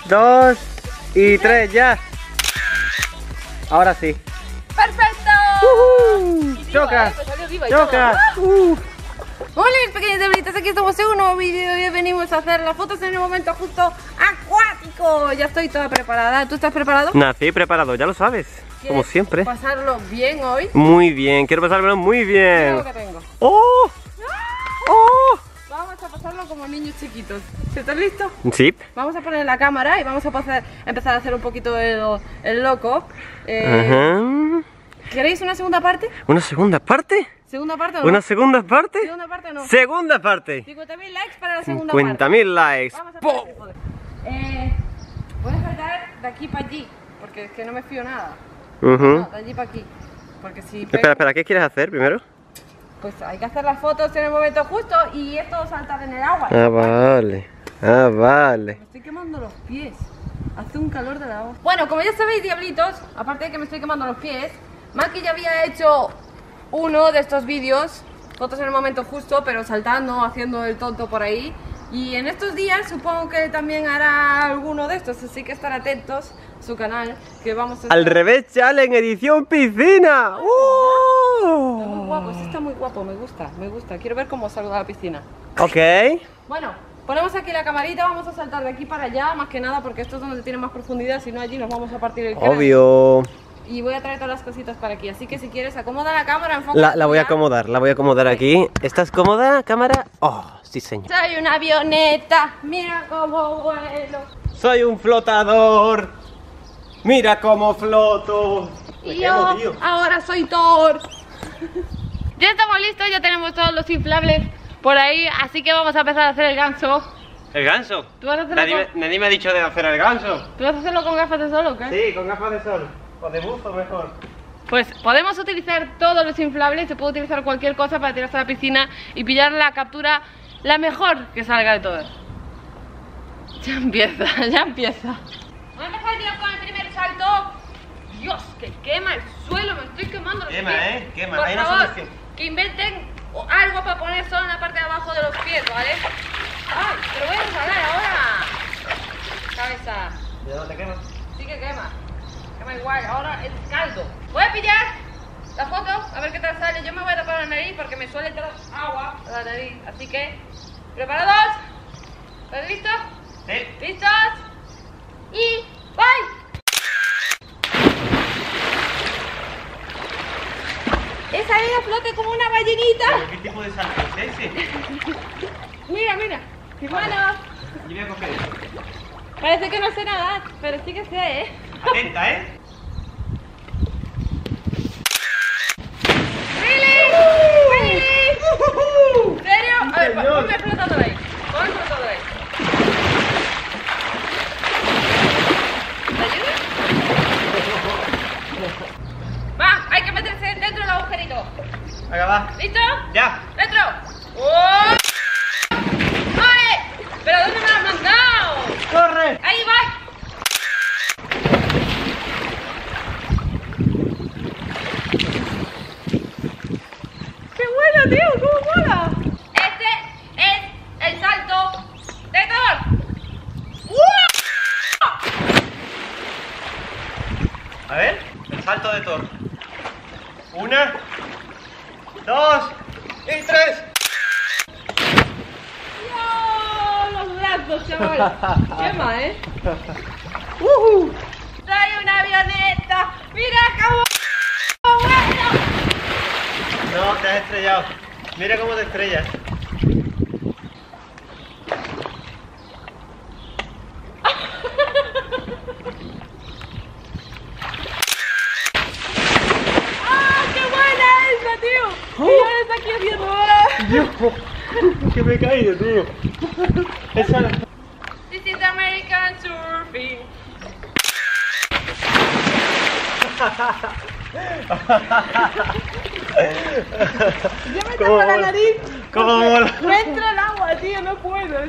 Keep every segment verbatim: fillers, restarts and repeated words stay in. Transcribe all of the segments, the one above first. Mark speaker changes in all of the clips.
Speaker 1: dos y tres, ya. Ahora sí.
Speaker 2: ¡Perfecto!
Speaker 1: Uh-huh. ¡Choca!
Speaker 2: Eh, pues salió viva y
Speaker 1: ¡Choca!
Speaker 2: todo.
Speaker 1: Uh.
Speaker 2: Hola mis pequeños diablitos, aquí estamos en un nuevo vídeo y hoy venimos a hacer las fotos en el momento justo acuático. Ya estoy toda preparada. ¿Tú estás preparado?
Speaker 1: Nací preparado, ya lo sabes. Como siempre.
Speaker 2: Pasarlo bien hoy.
Speaker 1: Muy bien, quiero pasármelo muy
Speaker 2: Mira
Speaker 1: bien.
Speaker 2: lo que tengo.
Speaker 1: ¡Oh! ¡Oh!
Speaker 2: Vamos a pasarlo como niños chiquitos. ¿Estás listo?
Speaker 1: Sí.
Speaker 2: Vamos a poner la cámara y vamos a pasar, empezar a hacer un poquito el, el loco. Eh,
Speaker 1: Ajá.
Speaker 2: ¿Queréis una segunda parte?
Speaker 1: ¿Una segunda parte?
Speaker 2: ¿Segunda parte o no?
Speaker 1: ¿Una segunda parte?
Speaker 2: ¿Segunda parte o no?
Speaker 1: Segunda parte.
Speaker 2: cincuenta mil likes para la segunda
Speaker 1: cincuenta
Speaker 2: parte.
Speaker 1: mil likes.
Speaker 2: Vamos a
Speaker 1: ¡Pum!
Speaker 2: hacer el eh, Voy a saltar de aquí para allí, porque es que no me fío nada.
Speaker 1: Ujú.
Speaker 2: No, de allí para aquí. Porque si pego,
Speaker 1: Espera, espera, ¿qué quieres hacer primero?
Speaker 2: pues hay que hacer las fotos en el momento justo y esto saltar en el agua.
Speaker 1: Ah, vale. Ah, vale.
Speaker 2: Me estoy quemando los pies. Hace un calor de la agua. Bueno, como ya sabéis, diablitos, aparte de que me estoy quemando los pies, Maki ya había hecho uno de estos vídeos, fotos en el momento justo, pero saltando, haciendo el tonto por ahí. Y en estos días supongo que también hará alguno de estos, así que estar atentos a su canal, que vamos a estar...
Speaker 1: Al revés, challenge, edición piscina. ¡Uh!
Speaker 2: Está muy guapo, este está muy guapo, me gusta, me gusta. Quiero ver cómo salgo de la piscina.
Speaker 1: Ok.
Speaker 2: Bueno, ponemos aquí la camarita, vamos a saltar de aquí para allá, más que nada porque esto es donde tiene más profundidad, si no allí nos vamos a partir el cráneo.
Speaker 1: Obvio.
Speaker 2: Y voy a traer todas las cositas para aquí, así que si quieres acomoda la cámara, enfoca.
Speaker 1: La, la voy a acomodar, la voy a acomodar aquí. ¿Estás cómoda, cámara? Oh, sí, señor.
Speaker 2: Soy una avioneta, mira cómo vuelo.
Speaker 1: Soy un flotador. Mira cómo floto. Me
Speaker 2: Y
Speaker 1: quemo,
Speaker 2: yo
Speaker 1: tío.
Speaker 2: ahora soy Thor. Ya estamos listos, ya tenemos todos los inflables por ahí, así que vamos a empezar a hacer el ganso.
Speaker 1: ¿El ganso?
Speaker 2: ¿Tú vas a hacerlo,
Speaker 1: Nadie,
Speaker 2: con...
Speaker 1: me, nadie me ha dicho de hacer el ganso.
Speaker 2: ¿Tú vas a hacerlo con gafas de sol o qué?
Speaker 1: Sí, con gafas de sol. O de buzo mejor.
Speaker 2: Pues podemos utilizar todos los inflables, se puede utilizar cualquier cosa para tirarse a la piscina y pillar la captura, la mejor que salga de todas. Ya empieza, ya empieza. Voy a empezar ya con el primer salto. Dios, que quema el suelo, me estoy quemando los
Speaker 1: Quema,
Speaker 2: pies.
Speaker 1: ¿eh? Quema,
Speaker 2: Por
Speaker 1: hay una
Speaker 2: favor,
Speaker 1: solución.
Speaker 2: que inventen algo para poner solo en la parte de abajo de los pies, ¿vale? ¡Ay, te lo voy a ensalar ahora! Cabeza.
Speaker 1: ¿De dónde te quemas?
Speaker 2: Sí que quema. Quema igual, ahora es caldo. Voy a pillar la foto, a ver qué tal sale. Yo me voy a tapar la nariz porque me suele entrar agua a la nariz. Así que, ¿preparados? ¿Estás listos?
Speaker 1: Sí.
Speaker 2: ¿Listos? Y ¡bye! He salido a flote como una ballenita.
Speaker 1: ¿Qué tipo de salto es ese?
Speaker 2: Mira, mira. Mi mano.
Speaker 1: Yo voy a coger eso.
Speaker 2: Parece que no sé nadar, pero sí que sé, ¿eh?
Speaker 1: Atenta, ¿eh?
Speaker 2: ¡Really! ¡Really! ¿En serio? A ver,
Speaker 1: señor.
Speaker 2: ponme flotando ahí. Ponme flotando ahí. ¿Te ayuda? Va, hay que meterse dentro del agujerito.
Speaker 1: Venga, va.
Speaker 2: ¿Listo?
Speaker 1: Ya.
Speaker 2: ¡Dentro! ¡Oh! ¡Ay! ¿Pero dónde me lo has mandado?
Speaker 1: ¡Corre!
Speaker 2: ¡Ahí va! ¡Qué bueno, tío! ¡Cómo mola! Este es el salto de Thor.
Speaker 1: A ver, el salto de Thor. Una, dos y tres.
Speaker 2: ¡Dios! Los brazos, chaval. Quema, ¿eh?
Speaker 1: Uh-huh.
Speaker 2: ¡Soy una avioneta! ¡Mira cómo vuelo!
Speaker 1: No, te has estrellado. Mira cómo te estrellas.
Speaker 2: ¡Ah, qué buena esa, tío! ¿Qué ya está aquí haciendo ahora?
Speaker 1: Dios, que me he caído, tío. Esa...
Speaker 2: This is American surfing. Ya me
Speaker 1: ¿Cómo
Speaker 2: tapa la
Speaker 1: mola?
Speaker 2: nariz.
Speaker 1: ¿Cómo
Speaker 2: porque
Speaker 1: mola?
Speaker 2: Me entra el agua, tío, no puedo.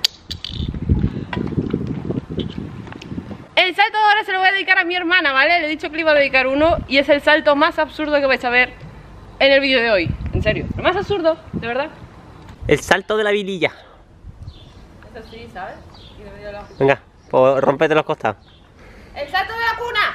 Speaker 2: El salto de ahora se lo voy a dedicar a mi hermana, ¿vale? Le he dicho que le iba a dedicar uno y es el salto más absurdo que vais a ver en el vídeo de hoy. En serio, lo más absurdo, de verdad.
Speaker 1: El salto de la vililla.
Speaker 2: Es así, ¿sabes? Y le medio la...
Speaker 1: Venga, Pues rompete los costados.
Speaker 2: ¡El salto de la cuna!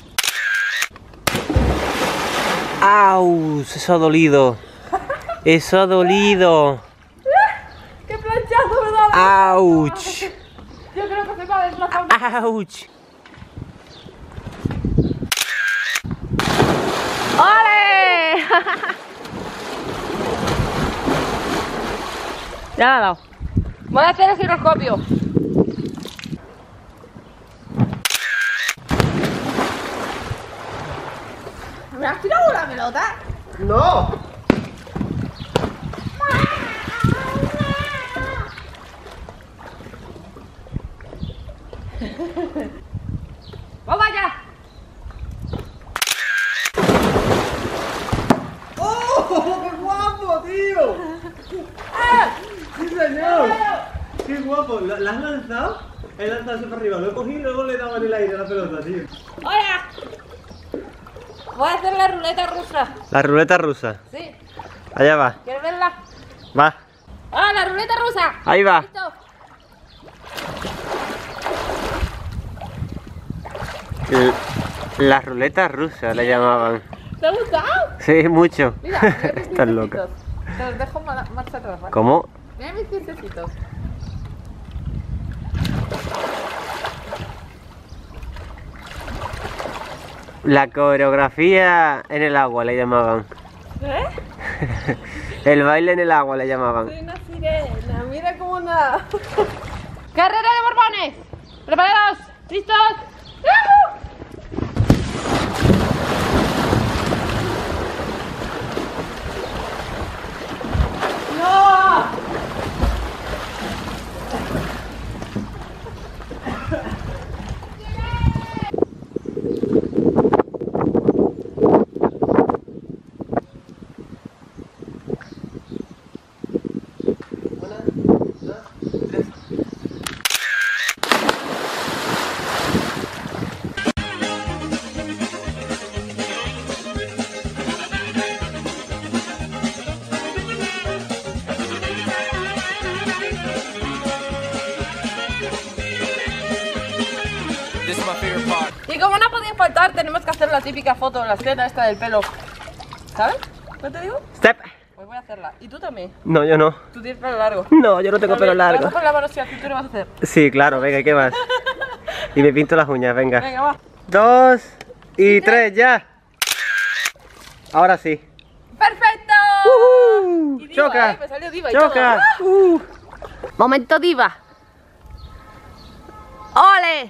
Speaker 1: ¡Au! Eso ha dolido. Eso ha dolido.
Speaker 2: ¡Qué planchazo me da!
Speaker 1: ¡Auch!
Speaker 2: Yo creo que se va a desplazar.
Speaker 1: ¡Auch!
Speaker 2: ¡Ole! Ya la ha dado. Voy a hacer el giroscopio. ¿Me has tirado la pelota?
Speaker 1: ¡No!
Speaker 2: ¡Vamos allá!
Speaker 1: ¡Oh! ¡Qué guapo, tío! ¡Sí, señor! ¡Qué guapo! ¿La has lanzado? He lanzado hacia arriba, lo he cogido y luego le he dado en el aire a la pelota, tío.
Speaker 2: ¡Hola! Voy a hacer la ruleta rusa.
Speaker 1: La ruleta rusa.
Speaker 2: Sí.
Speaker 1: Allá va.
Speaker 2: ¿Quieres verla?
Speaker 1: Va.
Speaker 2: ¡Ah, la ruleta rusa!
Speaker 1: Ahí va.
Speaker 2: ¿Listo?
Speaker 1: L- La ruleta rusa la llamaban.
Speaker 2: ¿Te ha gustado?
Speaker 1: Sí, mucho.
Speaker 2: Mira, mira mis
Speaker 1: Estás loca.
Speaker 2: piececitos. Te los dejo ma- marcha atrás, ¿vale?
Speaker 1: ¿Cómo?
Speaker 2: Mira mis piececitos.
Speaker 1: La coreografía en el agua le llamaban.
Speaker 2: ¿Eh?
Speaker 1: El baile en el agua le llamaban.
Speaker 2: Soy una sirena, mira cómo nada. ¡Carrera de borbones! ¡Preparados! ¿Listos? ¡Yahoo! ¡No!
Speaker 3: This is my favorite part.
Speaker 2: Y como no podía faltar, tenemos que hacer la típica foto, la escena esta del pelo. ¿Sabes? ¿Qué te digo?
Speaker 1: Step.
Speaker 2: Pues voy a hacerla. ¿Y tú también?
Speaker 1: No, yo no.
Speaker 2: Tú tienes pelo largo.
Speaker 1: No, yo no tengo pelo largo.
Speaker 2: Vas a poner la mano así a la cintura y vas a hacer.
Speaker 1: Sí, claro, venga, ¿y qué más? Y me pinto las uñas, venga.
Speaker 2: Venga, va.
Speaker 1: Dos y tres, ya. Ahora sí.
Speaker 2: ¡Perfecto!
Speaker 1: Uh,
Speaker 2: Y diva,
Speaker 1: choca.
Speaker 2: ¿eh? Me salió diva y
Speaker 1: Choca.
Speaker 2: todo.
Speaker 1: Uh.
Speaker 2: Momento diva. ¡Ole!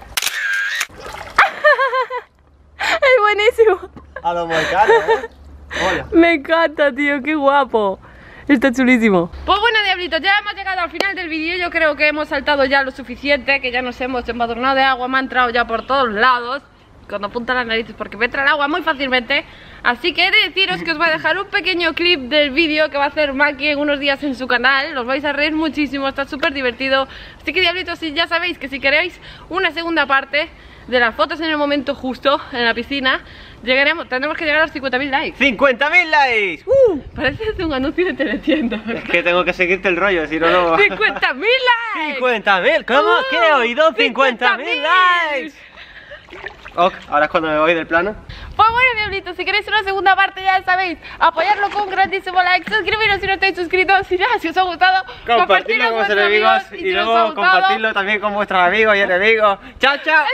Speaker 2: Es buenísimo.
Speaker 1: A los moicanos, ¿eh? Hola.
Speaker 2: Me encanta, tío, qué guapo. Está chulísimo. Pues bueno, diablitos, ya hemos llegado al final del vídeo. Yo creo que hemos saltado ya lo suficiente, que ya nos hemos embadurnado de agua, me ha entrado ya por todos lados. Cuando apunta las narices, porque me entra el agua muy fácilmente. Así que he de deciros que os voy a dejar un pequeño clip del vídeo que va a hacer Maki en unos días en su canal. Os vais a reír muchísimo, está súper divertido. Así que diablitos, si ya sabéis que si queréis una segunda parte de las fotos en el momento justo en la piscina, llegaremos, tendremos que llegar a los cincuenta mil likes.
Speaker 1: ¡cincuenta mil likes! ¡Uh!
Speaker 2: Parece un anuncio de teletienda.
Speaker 1: Es que tengo que seguirte el rollo, si no, no.
Speaker 2: ¡cincuenta mil likes!
Speaker 1: ¡cincuenta mil! ¿Cómo?
Speaker 2: ¡Uh!
Speaker 1: ¿Qué he oído? ¡cincuenta mil likes! Ok, ahora es cuando me voy del plano.
Speaker 2: Pues bueno, diablitos, si queréis una segunda parte ya sabéis, apoyarlo con un grandísimo like, suscribiros si no estáis suscritos, y nada, si os ha gustado,
Speaker 1: Compartirlo con vuestros amigos y,
Speaker 2: si
Speaker 1: luego
Speaker 2: os ha gustado,
Speaker 1: compartirlo también con vuestros amigos y enemigos. ¡Chao, chao!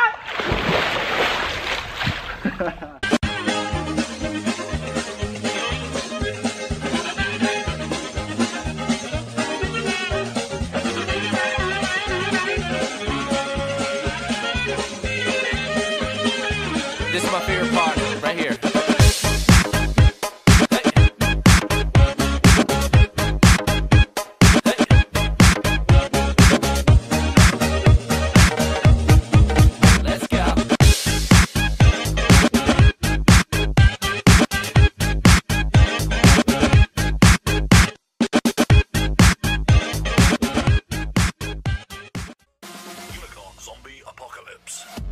Speaker 3: This is my favorite part, right here. Let's go.
Speaker 4: Unicorn Zombie Apocalypse.